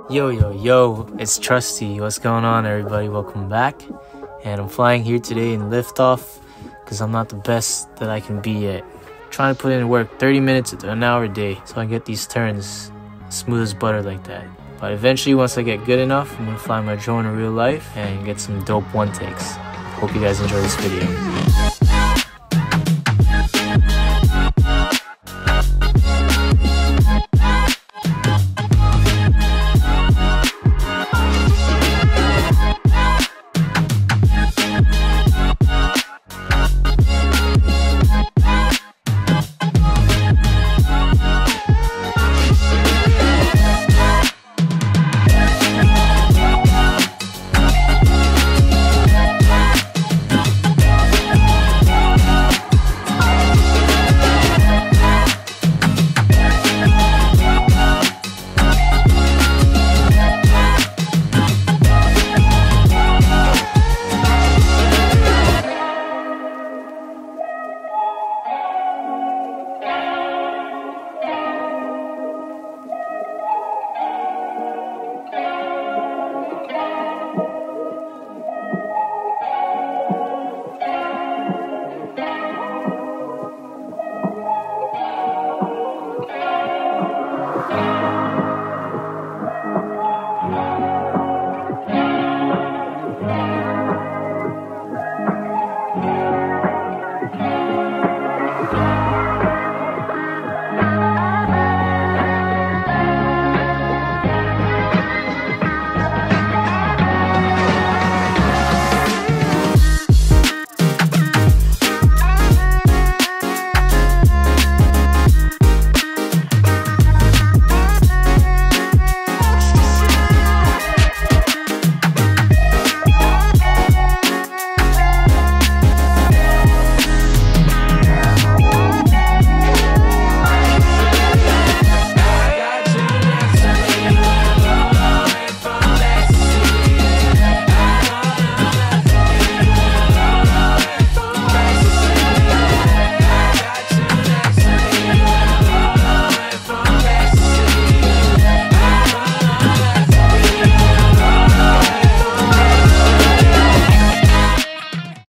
Yo, it's Trusty. What's going on, everybody? Welcome back. And I'm flying here today in Liftoff because I'm not the best that I can be yet. Trying to put in work 30 minutes to an hour a day so I can get these turns smooth as butter like that. But eventually, once I get good enough, I'm gonna fly my drone in real life and get some dope one takes. Hope you guys enjoy this video.